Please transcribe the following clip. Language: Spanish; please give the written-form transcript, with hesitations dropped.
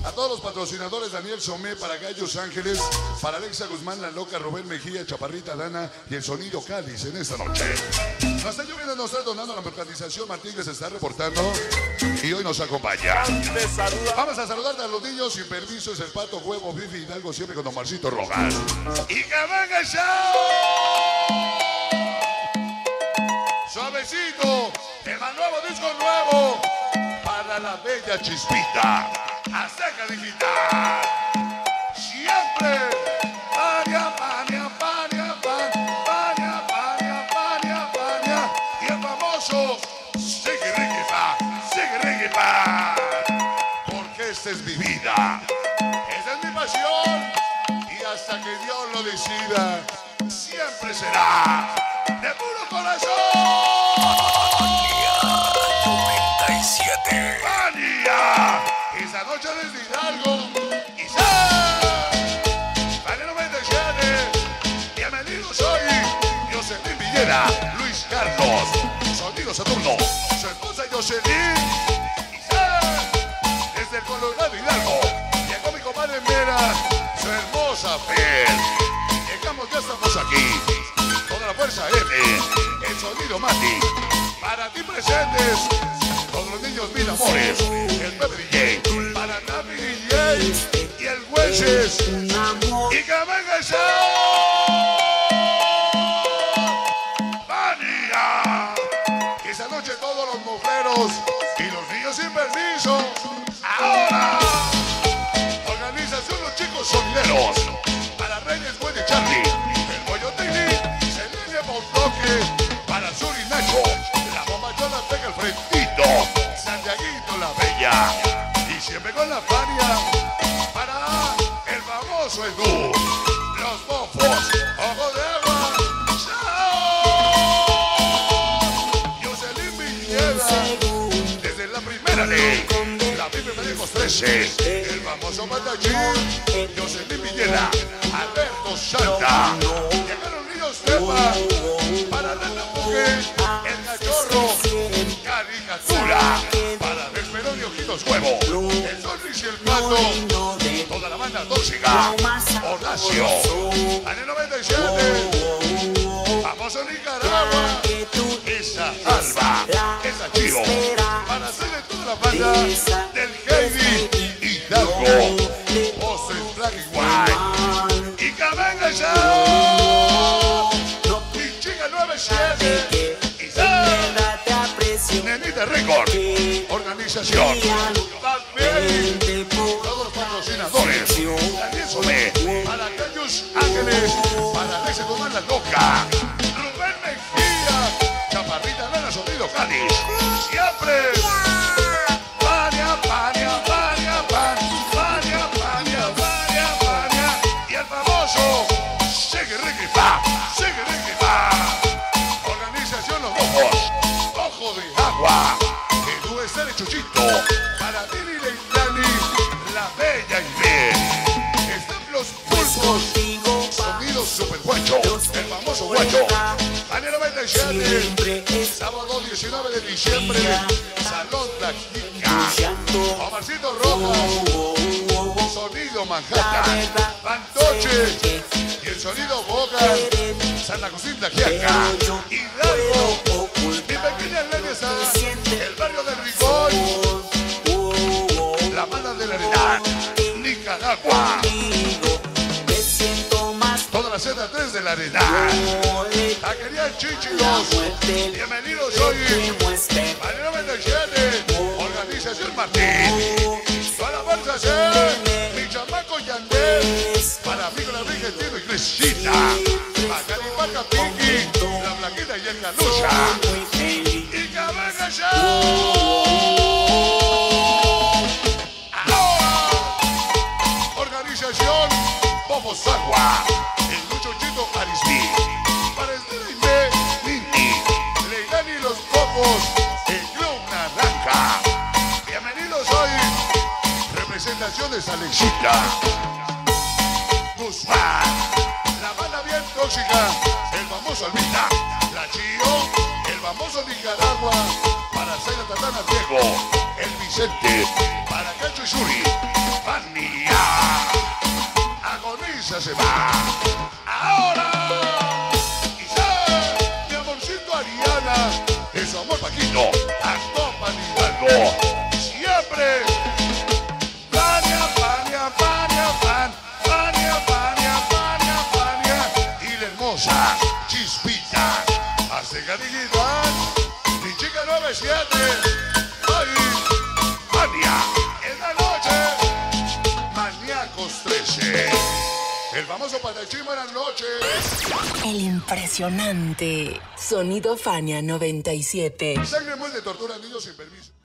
A todos los patrocinadores, Daniel Somé, para Gallos Ángeles, para Alexa Guzmán, La Loca, Rubén Mejía, Chaparrita Dana y el Sonido Cáliz en esta noche. Nos está lloviendo, nos está donando la organización Martín, que se está reportando y hoy nos acompaña. Vamos a saludar a los niños sin permiso. Es el Pato, Huevo, Bifi Hidalgo, siempre con Omarcito Rojas. ¡Y que venga el show! Suavecito, tema nuevo, disco nuevo para la bella Chispita. Azteca Digital. Siempre. Pania, pania, pania, pania, pania, pania, pania, pania. Y el famoso Sigue Riquipa, Sigue Riquipa. Porque esta es mi vida. Esta es mi pasión. Y hasta que Dios lo decida, siempre será de puro corazón. Esa noche desde Hidalgo y Vale 97. Bienvenidos hoy Jocelyn Villera, Luis Carlos, Sonido Saturno, su esposa Jocelyn y desde el Colorado Hidalgo llegó mi comadre Mera, su hermosa Fer. Llegamos, ya estamos aquí. Toda la fuerza M, el Sonido Mati, para ti presentes. Todos los niños, mil amores, el Pepe DJ, para Nami DJ y el Hueses. Y que venga el show. ¡Mania! Esa noche todos los mujeres y los niños sin permiso. Ahora, organización Los Chicos Sonideros, para Reyes, Buen y Charlie, el Pollo Tini, Celine Montoque, para Sur y Nacho, la bomba yo la pega el frentito, Santiaguito la Bella, y siempre con la Fania, para el famoso Edu, los Bofos, Ojo de Agua, ¡chao! Jocelyn Villera, desde la primera ley, la Bibi Medicos 13, el famoso Matachín, Jocelyn Villera, Alberto Santa, llegaron niños Tepa, para la mujer, el cachorro, caricatura, para el Perón y Ojitos Huevo, el Solris y el Pato, toda la banda tóxica, Horacio, año 97, vamos a Nicaragua, esa Alba, esa Chivo, para hacerle toda la banda del Heidi Hidalgo, José Black y White, y que venga el show, mi chica 97, Nenita Record, organización, también todos los patrocinadores, Daniel Somé, para Gallos Ángeles, para Alexa Guzmán La Loca, Rubén Mejía, Chaparrita Dana, Sonido Cáliz, siempre. Pania, pania, pania, pania, pania, pania, pania, pania, y el famoso Sigue Riquipa, Sigue Riquipa, organización Los Bofos, Ojo de Agua, Edu Estel y Chuchito, para Dini Leitani, la Bella y bien. Están los pulpos, Sonido Super Guacho, el famoso Guacho, año 97, sábado 19 de diciembre, Salón La Chica, Omarcito Rojas, Sonido Manhattan, Pantoche y el Sonido Boga, San Agustín La Quiaca, Hidalgo, mi pequeña Lenesa, el barrio del Rigón, la Mala de la Arenal, Nicaragua, toda la Z3 de la Arenal, Taquería Chichilos, bienvenidos hoy, año 97, organización Martín, toda la fuerza C, mi chamaco Yandel, para amigo la Argentino y Cristina, Macaripaca Pinky, la Blanquita y el Calucha, y que venga show. Organización Bofos Agua, el Muchochito Arisbi, para Estela y Minty, Leidani y los Bofos, el Club Naranja. Bienvenidos hoy, representación de Alexita Guzmán, la banda bien tóxica, el famoso Alvita, la Chío, el famoso Nicaragua, para Zaira Tatana Diego, el Vicente, para Cacho y Suri, esa se va. Ahora. Quizá, mi amorcito Ariana, es su amor Paquito, Actopan Hidalgo. Siempre. Fania, Fania, Fania, Fania, Fania, Fania, Fania. Y la hermosa Chispita. Hace cariñita. Mi chica 97. Ay, Fania. En la noche. Maníacos 13. El famoso Patachín, buenas noches. El impresionante Sonido Fania 97. Sangre de tortura a niños sin permiso.